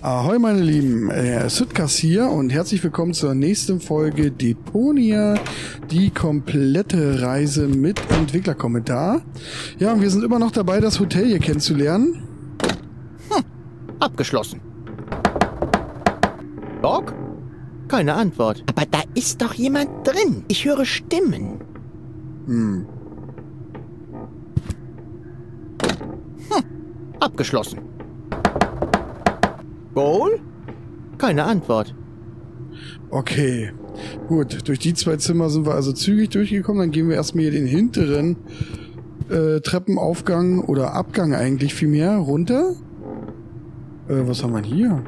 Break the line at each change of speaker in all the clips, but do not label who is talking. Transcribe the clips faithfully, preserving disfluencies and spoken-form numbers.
Ahoi meine Lieben, äh, Südkas hier und herzlich willkommen zur nächsten Folge Deponia, die komplette Reise mit Entwicklerkommentar. Ja, und wir sind immer noch dabei, das Hotel hier kennenzulernen.
Hm, abgeschlossen. Doc? Keine Antwort.
Aber da ist doch jemand drin. Ich höre Stimmen.
Hm.
Hm, abgeschlossen. Goal? Keine Antwort.
Okay, gut. Durch die zwei Zimmer sind wir also zügig durchgekommen. Dann gehen wir erstmal hier den hinteren äh, Treppenaufgang oder Abgang eigentlich vielmehr runter. Äh, was haben wir hier?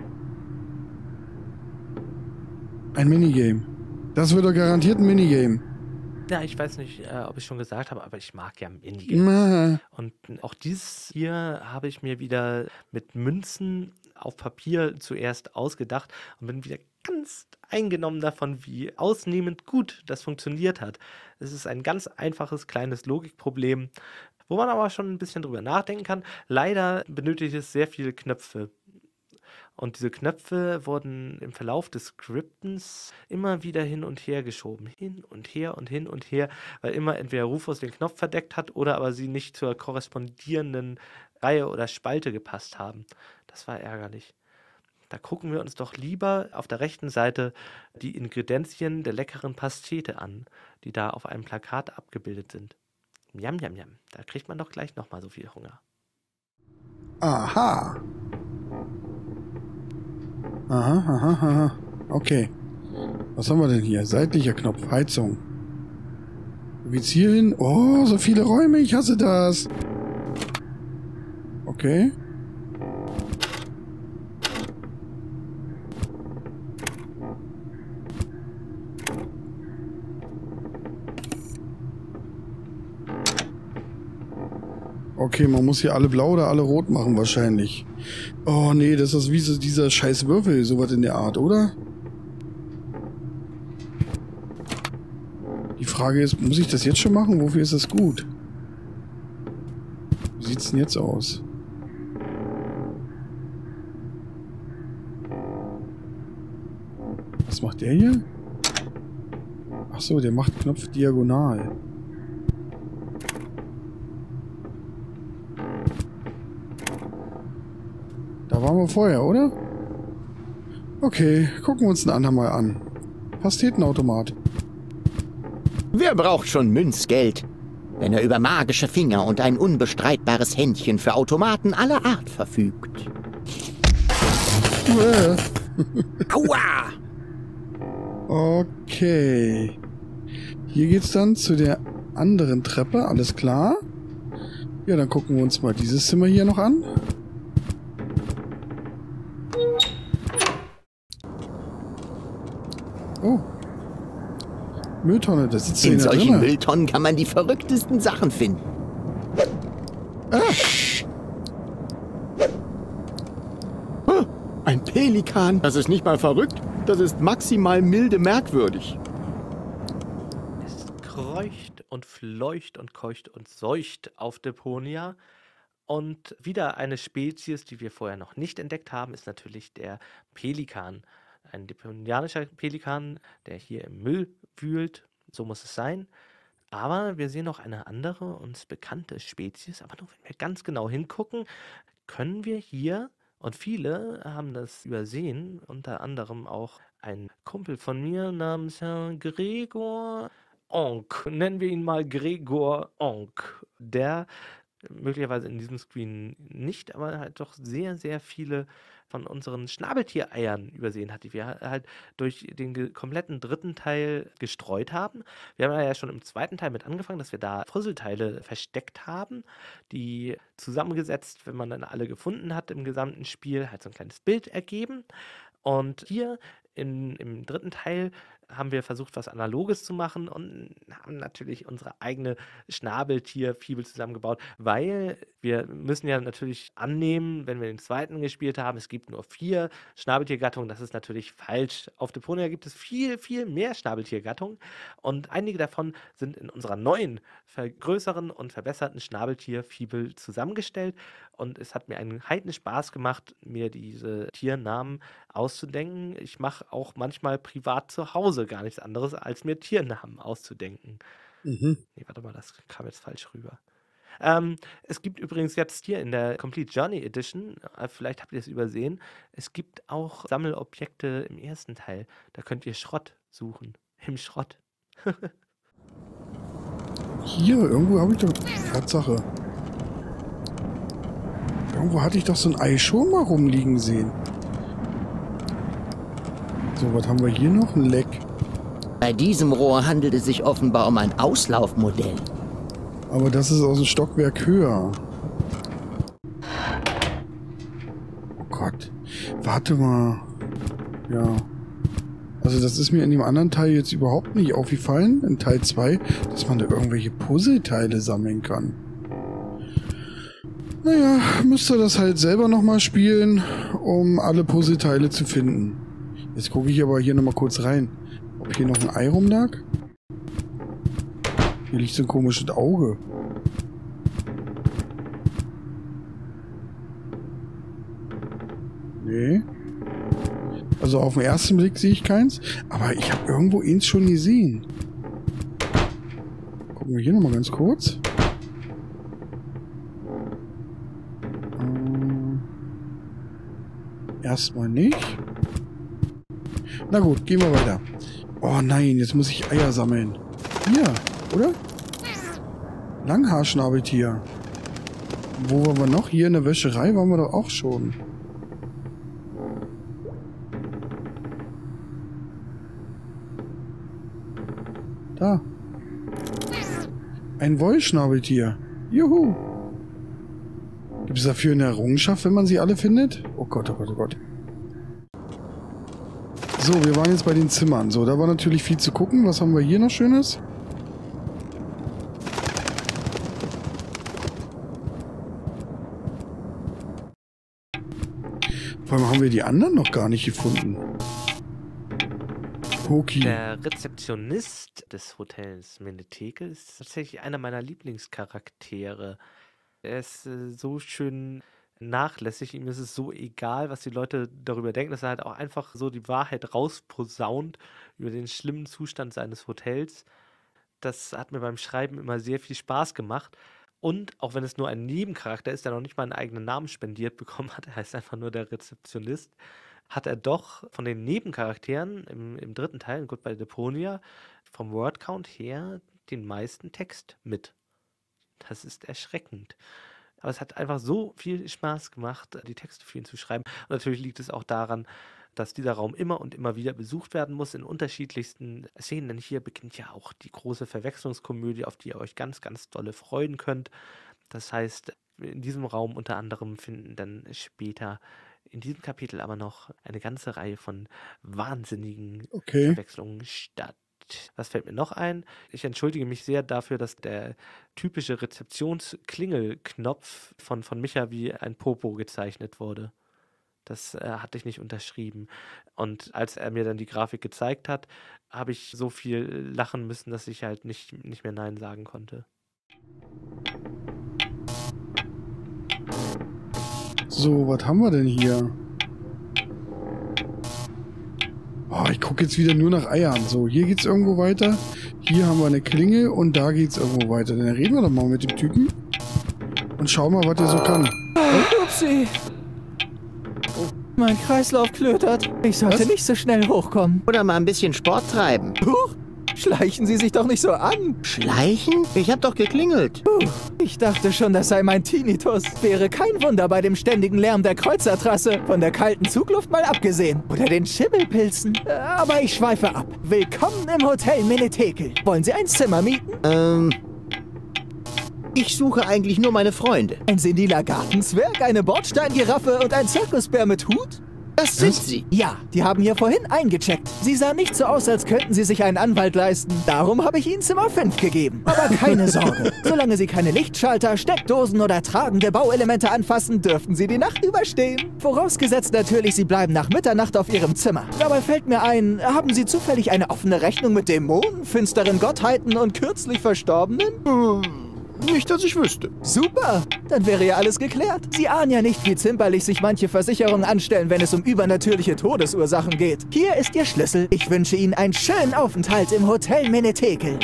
Ein Minigame. Das wird doch garantiert ein Minigame.
Ja, ich weiß nicht, äh, ob ich schon gesagt habe, aber ich mag ja Minigames. Und auch dieses hier habe ich mir wieder mit Münzen auf Papier zuerst ausgedacht und bin wieder ganz eingenommen davon, wie ausnehmend gut das funktioniert hat. Es ist ein ganz einfaches, kleines Logikproblem, wo man aber schon ein bisschen drüber nachdenken kann. Leider benötigt es sehr viele Knöpfe. Und diese Knöpfe wurden im Verlauf des Skriptens immer wieder hin und her geschoben. Hin und her und hin und her, weil immer entweder Rufus den Knopf verdeckt hat oder aber sie nicht zur korrespondierenden Reihe oder Spalte gepasst haben. Das war ärgerlich. Da gucken wir uns doch lieber auf der rechten Seite die Ingredienzien der leckeren Pastete an, die da auf einem Plakat abgebildet sind. Jam, jam, jam. Da kriegt man doch gleich nochmal so viel Hunger.
Aha. Aha, aha, aha. Okay. Was haben wir denn hier? Seitlicher Knopf, Heizung. Wo geht's hier hin? Oh, so viele Räume, ich hasse das. Okay. Okay, man muss hier alle blau oder alle rot machen wahrscheinlich. Oh nee, das ist wie so dieser scheiß Würfel, sowas in der Art, oder? Die Frage ist, muss ich das jetzt schon machen? Wofür ist das gut? Wie sieht's denn jetzt aus? Was macht der hier? Ach so, der macht Knopf diagonal. Da waren wir vorher, oder? Okay, gucken wir uns ein andermal an. Pastetenautomat.
Wer braucht schon Münzgeld, wenn er über magische Finger und ein unbestreitbares Händchen für Automaten aller Art verfügt? Aua!
Okay. Hier geht's dann zu der anderen Treppe, alles klar. Ja, dann gucken wir uns mal dieses Zimmer hier noch an. Oh. Mülltonne, da sitzt
In
einer
solchen
drinne.
Mülltonnen kann man die verrücktesten Sachen finden.
Ah.
Huh, ein Pelikan. Das ist nicht mal verrückt. Das ist maximal milde merkwürdig.
Es kreucht und fleucht und keucht und seucht auf Deponia. Und wieder eine Spezies, die wir vorher noch nicht entdeckt haben, ist natürlich der Pelikan. Ein deponianischer Pelikan, der hier im Müll wühlt. So muss es sein. Aber wir sehen noch eine andere, uns bekannte Spezies. Aber nur wenn wir ganz genau hingucken, können wir hier, und viele haben das übersehen, unter anderem auch ein Kumpel von mir namens Herr Gregor Onk. Nennen wir ihn mal Gregor Onk. Der möglicherweise in diesem Screen nicht, aber halt doch sehr, sehr viele von unseren Schnabeltiereiern übersehen hat, die wir halt durch den ge- kompletten dritten Teil gestreut haben. Wir haben ja schon im zweiten Teil mit angefangen, dass wir da Puzzleteile versteckt haben, die zusammengesetzt, wenn man dann alle gefunden hat im gesamten Spiel, halt so ein kleines Bild ergeben. Und hier in, im dritten Teil haben wir versucht, was Analoges zu machen und haben natürlich unsere eigene Schnabeltier-Fibel zusammengebaut, weil wir müssen ja natürlich annehmen, wenn wir den zweiten gespielt haben, es gibt nur vier Schnabeltiergattungen, das ist natürlich falsch. Auf Deponia gibt es viel, viel mehr Schnabeltiergattungen und einige davon sind in unserer neuen, vergrößeren und verbesserten Schnabeltier-Fibel zusammengestellt und es hat mir einen heiden Spaß gemacht, mir diese Tiernamen auszudenken. Ich mache auch manchmal privat zu Hause gar nichts anderes, als mir Tiernamen auszudenken.
Mhm.
Nee, warte mal, das kam jetzt falsch rüber. Ähm, es gibt übrigens jetzt hier in der Complete Journey Edition, äh, vielleicht habt ihr es übersehen, es gibt auch Sammelobjekte im ersten Teil. Da könnt ihr Schrott suchen. Im Schrott.
Hier, irgendwo habe ich doch... Tatsache. Irgendwo hatte ich doch so ein Ei schon mal rumliegen sehen. So, was haben wir hier noch? Ein Leck.
Bei diesem Rohr handelt es sich offenbar um ein Auslaufmodell.
Aber das ist aus dem Stockwerk höher. Oh Gott. Warte mal. Ja. Also das ist mir in dem anderen Teil jetzt überhaupt nicht aufgefallen, in Teil zwei, dass man da irgendwelche Puzzleteile sammeln kann. Naja, müsst ihr das halt selber nochmal spielen, um alle Puzzleteile zu finden. Jetzt gucke ich aber hier nochmal kurz rein. Ob hier noch ein Ei rumlag? Hier liegt so ein komisches Auge. Nee. Also auf den ersten Blick sehe ich keins. Aber ich habe irgendwo eins schon gesehen. Gucken wir hier nochmal ganz kurz. Ähm, erstmal nicht. Na gut, gehen wir weiter. Oh nein, jetzt muss ich Eier sammeln. Hier, oder? Langhaarschnabeltier. Wo waren wir noch? Hier in der Wäscherei waren wir doch auch schon. Da. Ein Wollschnabeltier. Juhu. Gibt es dafür eine Errungenschaft, wenn man sie alle findet? Oh Gott, oh Gott, oh Gott. So, wir waren jetzt bei den Zimmern. So, da war natürlich viel zu gucken. Was haben wir hier noch Schönes? Vor allem haben wir die anderen noch gar nicht gefunden. Poki.
Der Rezeptionist des Hotels Menetheke ist tatsächlich einer meiner Lieblingscharaktere. Er ist äh, so schön nachlässig, ihm ist es so egal, was die Leute darüber denken, dass er halt auch einfach so die Wahrheit rausposaunt über den schlimmen Zustand seines Hotels. Das hat mir beim Schreiben immer sehr viel Spaß gemacht. Und auch wenn es nur ein Nebencharakter ist, der noch nicht mal einen eigenen Namen spendiert bekommen hat, er heißt einfach nur der Rezeptionist, hat er doch von den Nebencharakteren im, im dritten Teil, gut bei Deponia, vom Wordcount her den meisten Text mit. Das ist erschreckend. Aber es hat einfach so viel Spaß gemacht, die Texte für ihn zu schreiben. Und natürlich liegt es auch daran, dass dieser Raum immer und immer wieder besucht werden muss in unterschiedlichsten Szenen. Denn hier beginnt ja auch die große Verwechslungskomödie, auf die ihr euch ganz, ganz dolle freuen könnt. Das heißt, in diesem Raum unter anderem finden dann später in diesem Kapitel aber noch eine ganze Reihe von wahnsinnigen
Okay.
Verwechslungen statt. Was fällt mir noch ein? Ich entschuldige mich sehr dafür, dass der typische Rezeptionsklingelknopf von, von Micha wie ein Popo gezeichnet wurde. Das äh, hatte ich nicht unterschrieben. Und als er mir dann die Grafik gezeigt hat, habe ich so viel lachen müssen, dass ich halt nicht, nicht mehr Nein sagen konnte.
So, was haben wir denn hier? Oh, ich gucke jetzt wieder nur nach Eiern. So, hier geht's irgendwo weiter. Hier haben wir eine Klingel und da geht's irgendwo weiter. Dann reden wir doch mal mit dem Typen und schauen mal, was er so kann.
Upsi. Mein Kreislauf klötert. Ich sollte
Was?
nicht so schnell hochkommen.
Oder mal ein bisschen Sport treiben.
Huch, schleichen Sie sich doch nicht so an.
Schleichen? Ich hab doch geklingelt.
Puh, ich dachte schon, das sei mein Tinnitus. Wäre kein Wunder bei dem ständigen Lärm der Kreuzertrasse. Von der kalten Zugluft mal abgesehen. Oder den Schimmelpilzen. Aber ich schweife ab. Willkommen im Hotel Menetheke. Wollen Sie ein Zimmer mieten?
Ähm... Ich suche eigentlich nur meine Freunde.
Ein seniler Gartenzwerg, eine Bordsteingiraffe und ein Zirkusbär mit Hut?
Das sind sie.
Ja, die haben hier vorhin eingecheckt. Sie sahen nicht so aus, als könnten sie sich einen Anwalt leisten. Darum habe ich ihnen Zimmer fünf gegeben. Aber keine Sorge. Solange sie keine Lichtschalter, Steckdosen oder tragende Bauelemente anfassen, dürften sie die Nacht überstehen. Vorausgesetzt natürlich, sie bleiben nach Mitternacht auf ihrem Zimmer. Dabei fällt mir ein, haben sie zufällig eine offene Rechnung mit Dämonen, finsteren Gottheiten und kürzlich Verstorbenen?
Hm, nicht, dass ich wüsste.
Super, dann wäre ja alles geklärt. Sie ahnen ja nicht, wie zimperlich sich manche Versicherungen anstellen, wenn es um übernatürliche Todesursachen geht. Hier ist Ihr Schlüssel. Ich wünsche Ihnen einen schönen Aufenthalt im Hotel Menetekel.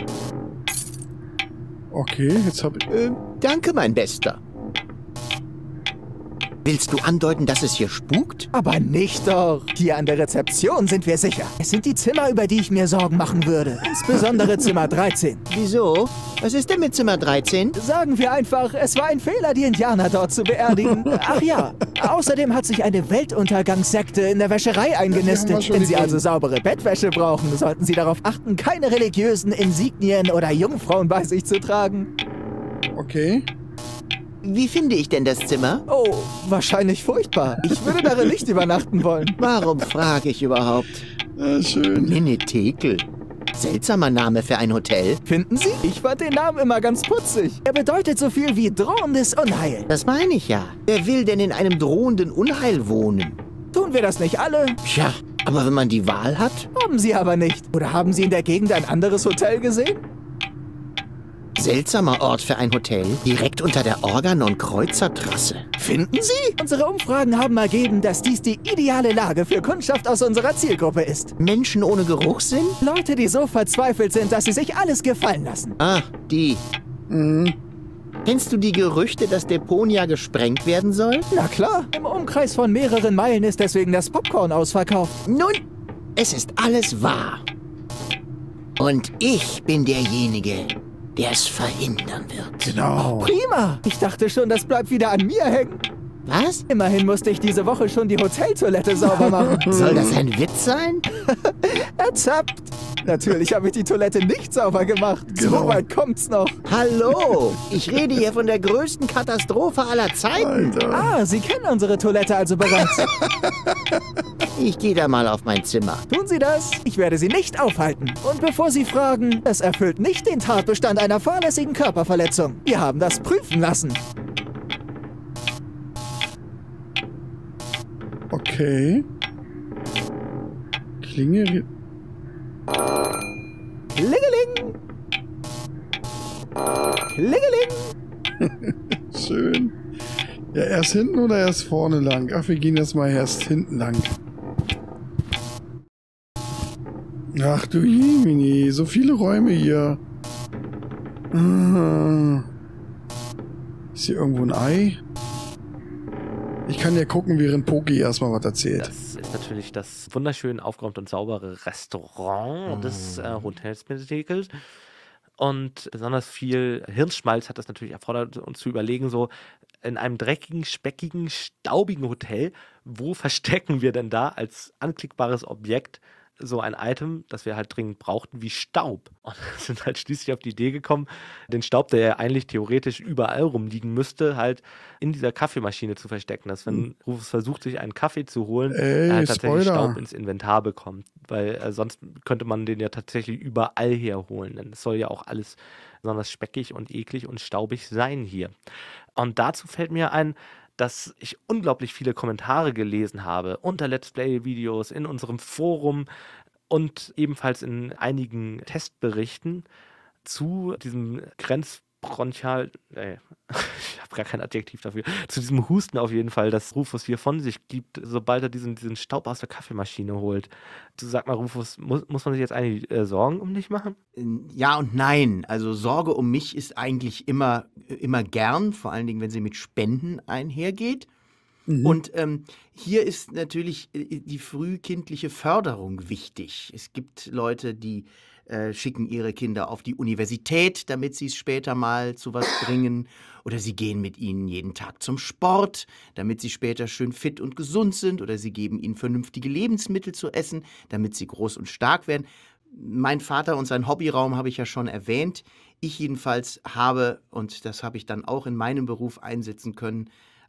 Okay, jetzt hab ich...
Äh, danke, mein Bester. Willst du andeuten, dass es hier spukt?
Aber nicht doch. Hier an der Rezeption sind wir sicher. Es sind die Zimmer, über die ich mir Sorgen machen würde. Insbesondere Zimmer dreizehn.
Wieso? Was ist denn mit Zimmer dreizehn?
Sagen wir einfach, es war ein Fehler, die Indianer dort zu beerdigen. Ach ja, außerdem hat sich eine Weltuntergangssekte in der Wäscherei eingenistet. Wenn Sie also saubere Bettwäsche brauchen, sollten Sie darauf achten, keine religiösen Insignien oder Jungfrauen bei sich zu tragen.
Okay.
Wie finde ich denn das Zimmer?
Oh, wahrscheinlich furchtbar. Ich würde darin nicht übernachten wollen.
Warum frage ich überhaupt?
Ja, schön.
Menetekel. Seltsamer Name für ein Hotel.
Finden Sie? Ich fand den Namen immer ganz putzig. Er bedeutet so viel wie drohendes Unheil.
Das meine ich ja. Wer will denn in einem drohenden Unheil wohnen?
Tun wir das nicht alle?
Tja, aber wenn man die Wahl hat?
Haben Sie aber nicht. Oder haben Sie in der Gegend ein anderes Hotel gesehen?
Seltsamer Ort für ein Hotel, direkt unter der Organon-Kreuzertrasse.
Finden Sie? Unsere Umfragen haben ergeben, dass dies die ideale Lage für Kundschaft aus unserer Zielgruppe ist.
Menschen ohne Geruchssinn?
Leute, die so verzweifelt sind, dass sie sich alles gefallen lassen.
Ah, die.
Mhm.
Kennst du die Gerüchte, dass Deponia gesprengt werden soll?
Na klar, im Umkreis von mehreren Meilen ist deswegen das Popcorn ausverkauft.
Nun, es ist alles wahr. Und ich bin derjenige, der es verhindern wird.
Genau.
Prima! Ich dachte schon, das bleibt wieder an mir hängen.
Was?
Immerhin musste ich diese Woche schon die Hoteltoilette sauber machen.
Soll das ein Witz sein?
Ertappt! Natürlich habe ich die Toilette nicht sauber gemacht.
Genau.
So weit kommt's noch.
Hallo, ich rede hier von der größten Katastrophe aller Zeiten.
Alter.
Ah, Sie kennen unsere Toilette also bereits.
Ich gehe da mal auf mein Zimmer.
Tun Sie das? Ich werde Sie nicht aufhalten. Und bevor Sie fragen, es erfüllt nicht den Tatbestand einer fahrlässigen Körperverletzung. Wir haben das prüfen lassen.
Okay. Klinge...
Klingeling! Klingeling!
Schön. Ja, erst hinten oder erst vorne lang? Ach, wir gehen jetzt mal erst hinten lang. Ach du Jemini, so viele Räume hier. Ah. Ist hier irgendwo ein Ei? Ich kann ja gucken, während Poki erstmal was erzählt.
Das ist natürlich das wunderschön aufgeräumte und saubere Restaurant
Mm.
des äh, Hotels Menetekel. Und besonders viel Hirnschmalz hat das natürlich erfordert, uns zu überlegen, so in einem dreckigen, speckigen, staubigen Hotel, wo verstecken wir denn da als anklickbares Objekt so ein Item, das wir halt dringend brauchten, wie Staub. Und sind halt schließlich auf die Idee gekommen, den Staub, der ja eigentlich theoretisch überall rumliegen müsste, halt in dieser Kaffeemaschine zu verstecken. Dass wenn Rufus versucht, sich einen Kaffee zu holen,
Ey,
er halt tatsächlich
Spoiler.
Staub ins Inventar bekommt. Weil äh, sonst könnte man den ja tatsächlich überall herholen. Denn es soll ja auch alles besonders speckig und eklig und staubig sein hier. Und dazu fällt mir ein, dass ich unglaublich viele Kommentare gelesen habe unter Let's Play-Videos, in unserem Forum und ebenfalls in einigen Testberichten zu diesem Grenzbronchial, äh, ich habe gar kein Adjektiv dafür, zu diesem Husten auf jeden Fall, das Rufus hier von sich gibt, sobald er diesen, diesen Staub aus der Kaffeemaschine holt. Du sag mal, Rufus, muss, muss man sich jetzt eigentlich äh, Sorgen um dich machen?
Ja und nein. Also Sorge um mich ist eigentlich immer, immer gern, vor allen Dingen, wenn sie mit Spenden einhergeht.
Mhm.
Und ähm, hier ist natürlich äh, die frühkindliche Förderung wichtig. Es gibt Leute, die äh, schicken ihre Kinder auf die Universität, damit sie es später mal zu was bringen. Oder sie gehen mit ihnen jeden Tag zum Sport, damit sie später schön fit und gesund sind. Oder sie geben ihnen vernünftige Lebensmittel zu essen, damit sie groß und stark werden. Mein Vater und sein Hobbyraum habe ich ja schon erwähnt. Ich jedenfalls habe, und das habe ich dann auch in meinem Beruf einsetzen können,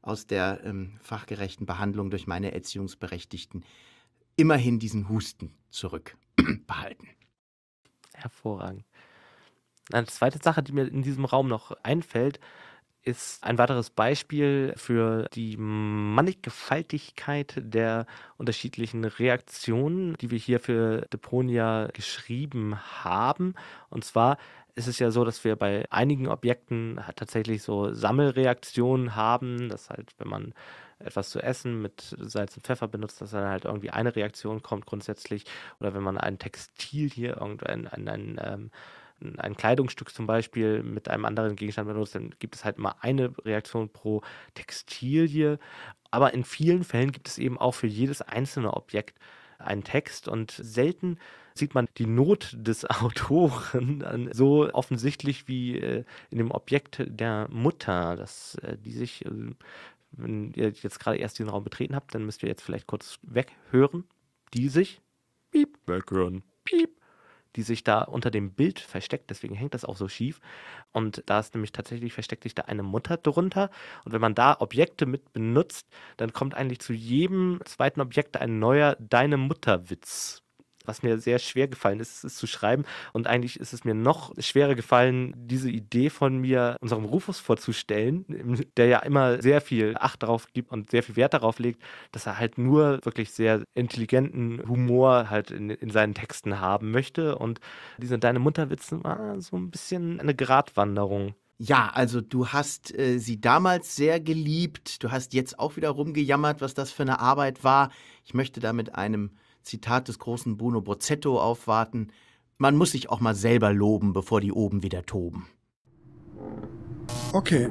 aus der ähm, fachgerechten Behandlung durch meine Erziehungsberechtigten immerhin diesen Husten zurückbehalten.
Hervorragend. Eine zweite Sache, die mir in diesem Raum noch einfällt, ist ein weiteres Beispiel für die Mannigfaltigkeit der unterschiedlichen Reaktionen, die wir hier für Deponia geschrieben haben. Und zwar ist es ja so, dass wir bei einigen Objekten halt tatsächlich so Sammelreaktionen haben, dass halt, wenn man etwas zu essen mit Salz und Pfeffer benutzt, dass dann halt irgendwie eine Reaktion kommt grundsätzlich. Oder wenn man ein Textil hier, irgendein ein, ein, ein, ein Kleidungsstück zum Beispiel mit einem anderen Gegenstand benutzt, dann gibt es halt immer eine Reaktion pro Textilie. Aber in vielen Fällen gibt es eben auch für jedes einzelne Objekt einen Text und selten sieht man die Not des Autoren so offensichtlich wie äh, in dem Objekt der Mutter, dass äh, die sich, äh, wenn ihr jetzt gerade erst den Raum betreten habt, dann müsst ihr jetzt vielleicht kurz weghören, die sich, piep, weghören, piep, die sich da unter dem Bild versteckt, deswegen hängt das auch so schief. Und da ist nämlich tatsächlich, versteckt sich da eine Mutter drunter. Und wenn man da Objekte mit benutzt, dann kommt eigentlich zu jedem zweiten Objekt ein neuer Deine Mutter-Witz. Was mir sehr schwer gefallen ist, ist zu schreiben. Und eigentlich ist es mir noch schwerer gefallen, diese Idee von mir unserem Rufus vorzustellen, der ja immer sehr viel Acht darauf gibt und sehr viel Wert darauf legt, dass er halt nur wirklich sehr intelligenten Humor halt in, in seinen Texten haben möchte. Und diese Deine Mutter-Witze war so ein bisschen eine Gratwanderung.
Ja, also du hast äh, sie damals sehr geliebt. Du hast jetzt auch wieder rumgejammert, was das für eine Arbeit war. Ich möchte da mit einem Zitat des großen Bruno Bozzetto aufwarten. Man muss sich auch mal selber loben, bevor die oben wieder toben.
Okay.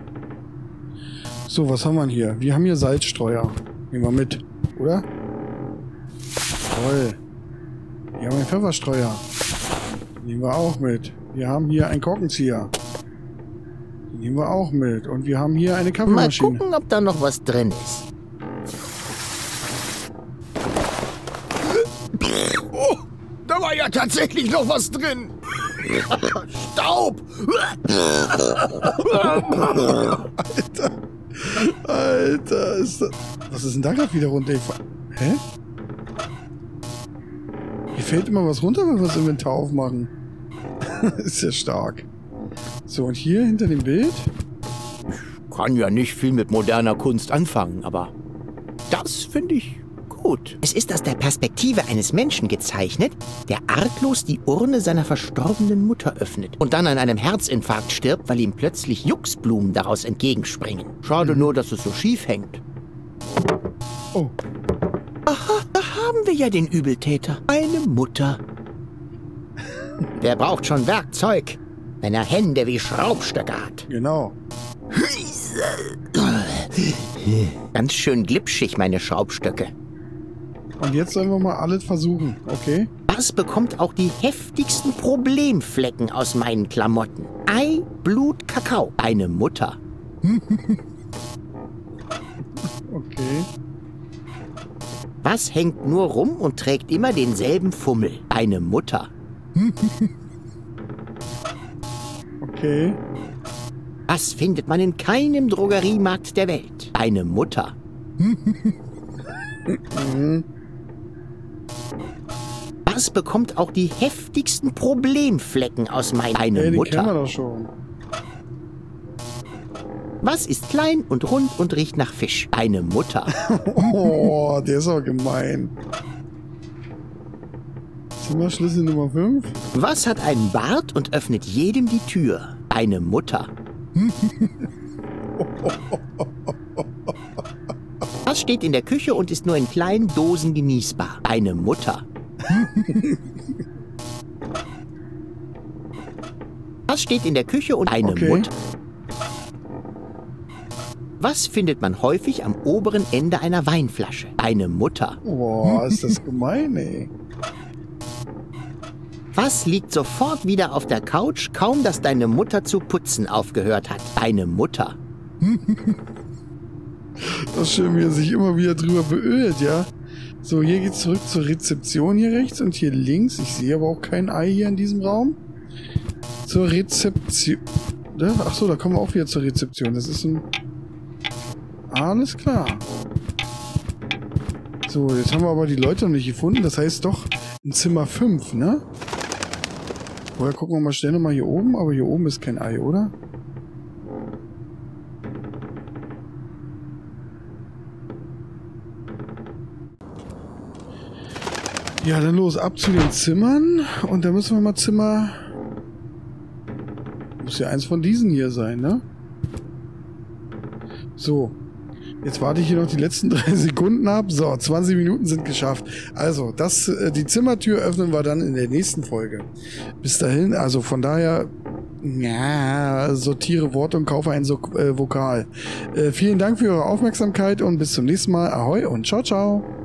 So, was haben wir hier? Wir haben hier Salzstreuer. Nehmen wir mit, oder? Toll. Wir haben einen Pfefferstreuer. Nehmen wir auch mit. Wir haben hier einen Korkenzieher. Den nehmen wir auch mit. Und wir haben hier eine Kaffeemaschine.
Mal gucken, ob da noch was drin ist. Oh, da war ja tatsächlich noch was drin. Staub.
Alter. Alter. Ist das... Was ist denn da gerade wieder runter? Hä? Hier fällt immer was runter, wenn wir das Inventar aufmachen. Ist ja stark. So, und hier hinter dem Bild?
Ich kann ja nicht viel mit moderner Kunst anfangen, aber das finde ich gut.
Es ist aus der Perspektive eines Menschen gezeichnet, der arglos die Urne seiner verstorbenen Mutter öffnet und dann an einem Herzinfarkt stirbt, weil ihm plötzlich Juxblumen daraus entgegenspringen.
Schade nur, dass es so schief hängt.
Oh.
Aha, da haben wir ja den Übeltäter. Eine Mutter. Wer braucht schon Werkzeug, wenn er Hände wie Schraubstöcke hat?
Genau.
Ganz schön glitschig, meine Schraubstöcke.
Und jetzt sollen wir mal alles versuchen, okay?
Das bekommt auch die heftigsten Problemflecken aus meinen Klamotten. Ei, Blut, Kakao. Eine Mutter.
Okay.
Was hängt nur rum und trägt immer denselben Fummel? Eine Mutter.
Okay.
Was findet man in keinem Drogeriemarkt der Welt? Eine Mutter. Was bekommt auch die heftigsten Problemflecken aus meiner Eine
Hey, den
Mutter?
kennen wir doch schon.
Was ist klein und rund und riecht nach Fisch? Eine Mutter.
Oh, der ist aber gemein. Zimmerschlüssel Nummer fünf.
Was hat einen Bart und öffnet jedem die Tür? Eine Mutter. Was steht in der Küche und ist nur in kleinen Dosen genießbar? Eine Mutter. Was steht in der Küche und eine
Okay.
Mutter? Was findet man häufig am oberen Ende einer Weinflasche? Eine Mutter.
Boah, ist das gemein, ey.
Was liegt sofort wieder auf der Couch, kaum dass deine Mutter zu putzen aufgehört hat? Eine Mutter.
Das ist schön, wie er sich immer wieder drüber beölt, ja. So, hier geht's zurück zur Rezeption hier rechts und hier links. Ich sehe aber auch kein Ei hier in diesem Raum. Zur Rezeption. Ach so, da kommen wir auch wieder zur Rezeption. Das ist ein... Alles klar. So, jetzt haben wir aber die Leute noch nicht gefunden. Das heißt doch in Zimmer fünf, ne? Vorher gucken wir mal schnell nochmal hier oben. Aber hier oben ist kein Ei, oder? Ja, dann los, ab zu den Zimmern. Und da müssen wir mal Zimmer... Muss ja eins von diesen hier sein, ne? So. Jetzt warte ich hier noch die letzten drei Sekunden ab. So, zwanzig Minuten sind geschafft. Also, das, äh, die Zimmertür öffnen wir dann in der nächsten Folge. Bis dahin, also von daher, ja, sortiere Worte und kaufe ein so äh, Vokal. Äh, vielen Dank für eure Aufmerksamkeit und bis zum nächsten Mal. Ahoi und ciao, ciao.